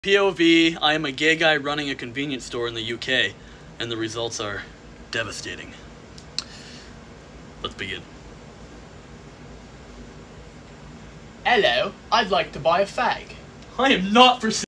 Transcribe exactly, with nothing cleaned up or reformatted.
P O V, I am a gay guy running a convenience store in the U K, and the results are devastating. Let's begin. Hello, I'd like to buy a fag. I am not for